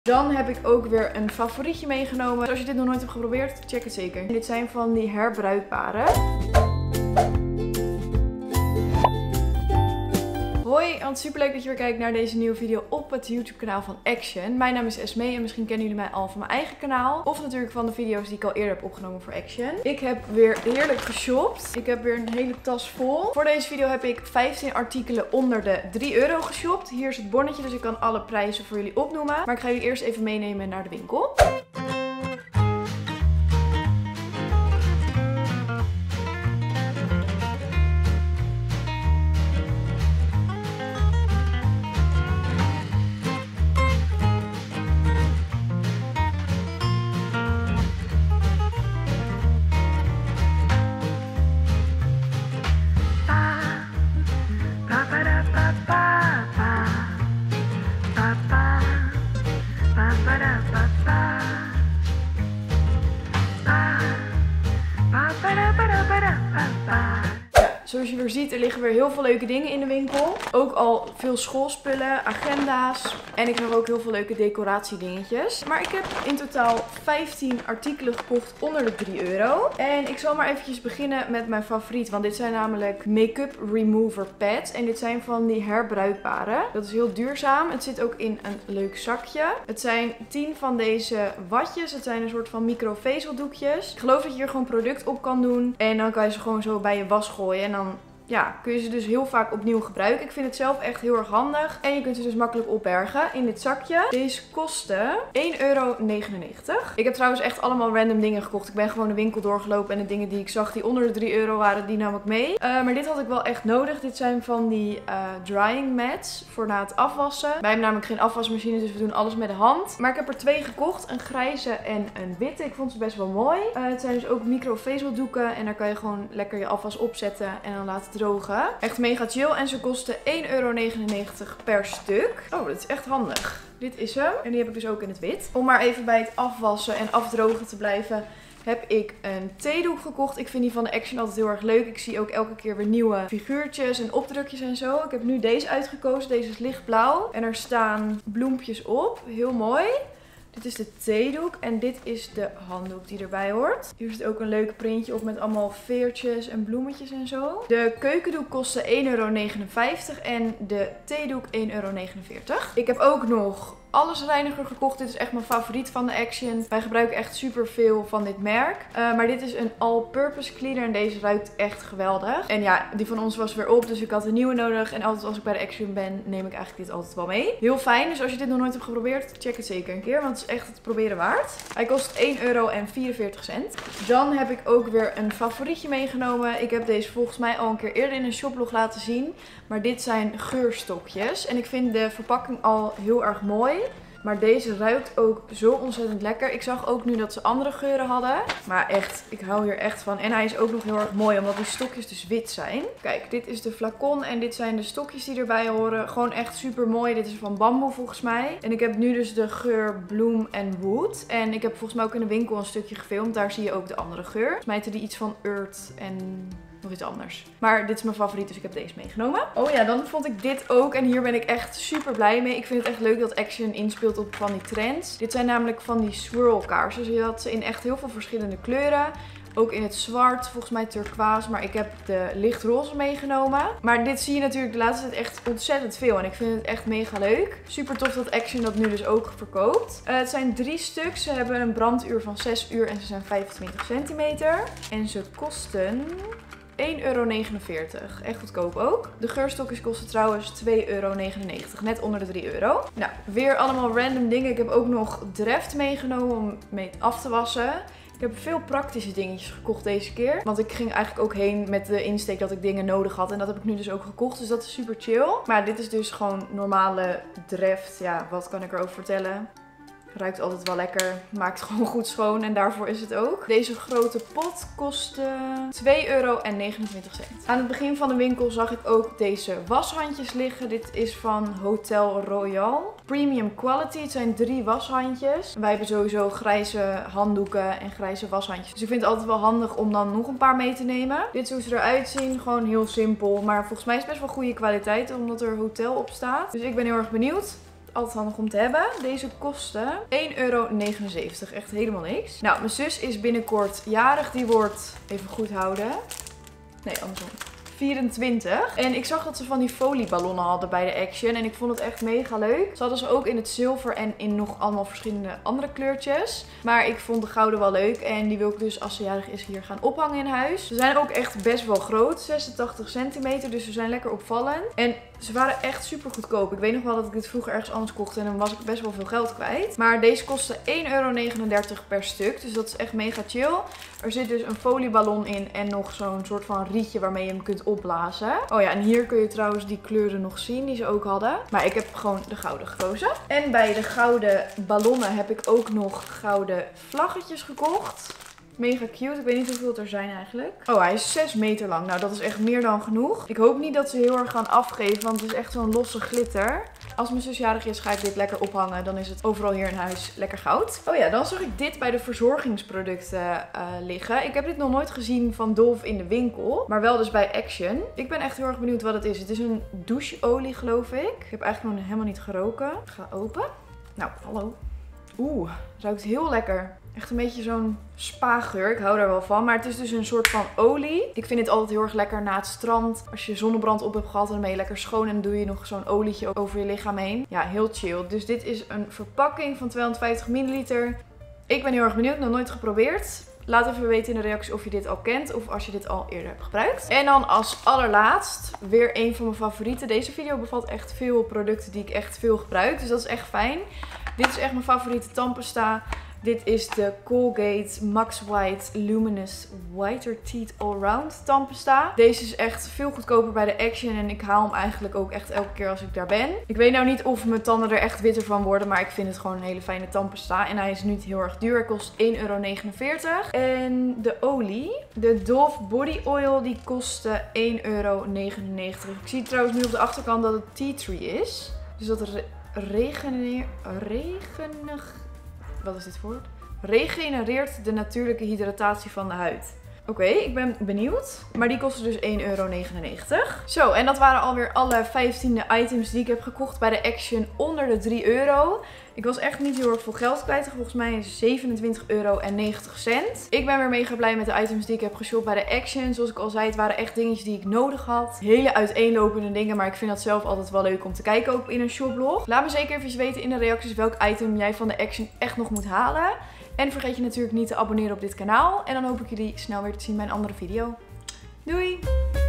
Dan heb ik ook weer een favorietje meegenomen. Dus als je dit nog nooit hebt geprobeerd, check het zeker. Dit zijn van die herbruikbare. Hoi, en superleuk dat je weer kijkt naar deze nieuwe video op het YouTube kanaal van Action. Mijn naam is Esmee en misschien kennen jullie mij al van mijn eigen kanaal. Of natuurlijk van de video's die ik al eerder heb opgenomen voor Action. Ik heb weer heerlijk geshopt. Ik heb weer een hele tas vol. Voor deze video heb ik 15 artikelen onder de €3 geshopt. Hier is het bonnetje, dus ik kan alle prijzen voor jullie opnoemen. Maar ik ga jullie eerst even meenemen naar de winkel. Zoals je weer ziet, er liggen weer heel veel leuke dingen in de winkel. Ook al veel schoolspullen, agenda's. En ik heb ook heel veel leuke decoratiedingetjes. Maar ik heb in totaal 15 artikelen gekocht onder de €3. En ik zal maar eventjes beginnen met mijn favoriet. Want dit zijn namelijk make-up remover pads. En dit zijn van die herbruikbare. Dat is heel duurzaam. Het zit ook in een leuk zakje. Het zijn 10 van deze watjes. Het zijn een soort van microvezeldoekjes. Ik geloof dat je hier gewoon product op kan doen. En dan kan je ze gewoon zo bij je was gooien. En dan kun je ze dus heel vaak opnieuw gebruiken. Ik vind het zelf echt heel erg handig. En je kunt ze dus makkelijk opbergen in dit zakje. Deze kosten €1,99. Ik heb trouwens echt allemaal random dingen gekocht. Ik ben gewoon de winkel doorgelopen en de dingen die ik zag die onder de €3 waren, die nam ik mee. Maar dit had ik wel echt nodig. Dit zijn van die drying mats voor na het afwassen. Wij hebben namelijk geen afwasmachine, dus we doen alles met de hand. Maar ik heb er 2 gekocht. Een grijze en een witte. Ik vond ze best wel mooi. Het zijn dus ook microvezeldoeken. En daar kan je gewoon lekker je afwas opzetten en dan laten drogen. Echt mega chill. En ze kosten €1,99 per stuk. Oh, dat is echt handig. Dit is hem. En die heb ik dus ook in het wit. Om maar even bij het afwassen en afdrogen te blijven, heb ik een theedoek gekocht. Ik vind die van de Action altijd heel erg leuk. Ik zie ook elke keer weer nieuwe figuurtjes en opdrukjes en zo. Ik heb nu deze uitgekozen. Deze is lichtblauw. En er staan bloempjes op. Heel mooi. Dit is de theedoek en dit is de handdoek die erbij hoort. Hier zit ook een leuk printje op met allemaal veertjes en bloemetjes en zo. De keukendoek kostte €1,59 en de theedoek €1,49. Ik heb ook nog allesreiniger gekocht. Dit is echt mijn favoriet van de Action. Wij gebruiken echt super veel van dit merk. Maar dit is een all-purpose cleaner en deze ruikt echt geweldig. En ja, die van ons was weer op, dus ik had een nieuwe nodig. En altijd als ik bij de Action ben, neem ik eigenlijk dit altijd wel mee. Heel fijn, dus als je dit nog nooit hebt geprobeerd, check het zeker een keer, want het is echt het proberen waard. Hij kost €1,44. Dan heb ik ook weer een favorietje meegenomen. Ik heb deze volgens mij al een keer eerder in een shoplog laten zien. Maar dit zijn geurstokjes. En ik vind de verpakking al heel erg mooi. Maar deze ruikt ook zo ontzettend lekker. Ik zag ook nu dat ze andere geuren hadden. Maar echt, ik hou hier echt van. En hij is ook nog heel erg mooi, omdat die stokjes dus wit zijn. Kijk, dit is de flacon en dit zijn de stokjes die erbij horen. Gewoon echt super mooi. Dit is van bamboe volgens mij. En ik heb nu dus de geur bloem en wood. En ik heb volgens mij ook in de winkel een stukje gefilmd. Daar zie je ook de andere geur. Volgens mij heette die iets van earth en nog iets anders. Maar dit is mijn favoriet, dus ik heb deze meegenomen. Oh ja, dan vond ik dit ook. En hier ben ik echt super blij mee. Ik vind het echt leuk dat Action inspeelt op van die trends. Dit zijn namelijk van die swirl kaarsen. Je had ze in echt heel veel verschillende kleuren. Ook in het zwart, volgens mij turquoise. Maar ik heb de lichtroze meegenomen. Maar dit zie je natuurlijk de laatste tijd echt ontzettend veel. En ik vind het echt mega leuk. Super tof dat Action dat nu dus ook verkoopt. Het zijn 3 stuks. Ze hebben een branduur van 6 uur en ze zijn 25 centimeter. En ze kosten €1,49. Echt goedkoop ook. De geurstokjes kosten trouwens €2,99. Net onder de €3. Nou, weer allemaal random dingen. Ik heb ook nog Dreft meegenomen om mee af te wassen. Ik heb veel praktische dingetjes gekocht deze keer. Want ik ging eigenlijk ook heen met de insteek dat ik dingen nodig had. En dat heb ik nu dus ook gekocht. Dus dat is super chill. Maar dit is dus gewoon normale Dreft. Ja, wat kan ik erover vertellen? Ruikt altijd wel lekker. Maakt gewoon goed schoon. En daarvoor is het ook. Deze grote pot kostte €2,29. Aan het begin van de winkel zag ik ook deze washandjes liggen. Dit is van Hotel Royal. Premium quality. Het zijn 3 washandjes. Wij hebben sowieso grijze handdoeken en grijze washandjes. Dus ik vind het altijd wel handig om dan nog een paar mee te nemen. Dit is hoe ze eruit zien. Gewoon heel simpel. Maar volgens mij is het best wel goede kwaliteit. Omdat er hotel op staat. Dus ik ben heel erg benieuwd. Altijd handig om te hebben. Deze kostte €1,79. Echt helemaal niks. Nou, mijn zus is binnenkort jarig. Die wordt, even goed houden. Nee, andersom. 24. En ik zag dat ze van die folieballonnen hadden bij de Action. En ik vond het echt mega leuk. Ze hadden ze ook in het zilver en in nog allemaal verschillende andere kleurtjes. Maar ik vond de gouden wel leuk. En die wil ik dus als ze jarig is hier gaan ophangen in huis. Ze zijn ook echt best wel groot. 86 centimeter. Dus ze zijn lekker opvallend. En ze waren echt super goedkoop. Ik weet nog wel dat ik dit vroeger ergens anders kocht. En dan was ik best wel veel geld kwijt. Maar deze kostte €1,39 per stuk. Dus dat is echt mega chill. Er zit dus een folieballon in. En nog zo'n soort van rietje waarmee je hem kunt opblazen. Oh ja, en hier kun je trouwens die kleuren nog zien die ze ook hadden. Maar ik heb gewoon de gouden gekozen. En bij de gouden ballonnen heb ik ook nog gouden vlaggetjes gekocht. Mega cute. Ik weet niet hoeveel er zijn eigenlijk. Oh, hij is 6 meter lang. Nou, dat is echt meer dan genoeg. Ik hoop niet dat ze heel erg gaan afgeven, want het is echt zo'n losse glitter. Als mijn zus jarig is, ga ik dit lekker ophangen. Dan is het overal hier in huis lekker goud. Oh ja, dan zag ik dit bij de verzorgingsproducten liggen. Ik heb dit nog nooit gezien van Dove in de winkel. Maar wel dus bij Action. Ik ben echt heel erg benieuwd wat het is. Het is een doucheolie, geloof ik. Ik heb eigenlijk nog helemaal niet geroken. Ik ga open. Nou, hallo. Oeh, ruikt heel lekker. Echt een beetje zo'n spa-geur. Ik hou daar wel van. Maar het is dus een soort van olie. Ik vind dit altijd heel erg lekker na het strand. Als je zonnebrand op hebt gehad, dan ben je lekker schoon. En dan doe je nog zo'n olietje over je lichaam heen. Ja, heel chill. Dus dit is een verpakking van 250 milliliter. Ik ben heel erg benieuwd. Nog nooit geprobeerd. Laat even weten in de reacties of je dit al kent of als je dit al eerder hebt gebruikt. En dan als allerlaatst weer een van mijn favorieten. Deze video bevat echt veel producten die ik echt veel gebruik. Dus dat is echt fijn. Dit is echt mijn favoriete tandpasta. Dit is de Colgate Max White Luminous Whiter Teeth Allround tandpasta. Deze is echt veel goedkoper bij de Action en ik haal hem eigenlijk ook echt elke keer als ik daar ben. Ik weet nou niet of mijn tanden er echt witter van worden, maar ik vind het gewoon een hele fijne tandpasta. En hij is niet heel erg duur. Hij kost €1,49. En de olie, de Dove Body Oil, die kostte €1,99. Ik zie trouwens nu op de achterkant dat het tea tree is. Dus dat wat is dit voor? Regenereert de natuurlijke hydratatie van de huid. Oké, ik ben benieuwd. Maar die kostte dus €1,99. Zo, en dat waren alweer alle 15e items die ik heb gekocht bij de Action onder de €3. Ik was echt niet heel erg veel geld kwijt. Volgens mij €27,90. Ik ben weer mega blij met de items die ik heb geshopt bij de Action. Zoals ik al zei, het waren echt dingetjes die ik nodig had. Hele uiteenlopende dingen, maar ik vind dat zelf altijd wel leuk om te kijken, ook in een shoplog. Laat me zeker even weten in de reacties welk item jij van de Action echt nog moet halen. En vergeet je natuurlijk niet te abonneren op dit kanaal. En dan hoop ik jullie snel weer te zien bij een andere video. Doei!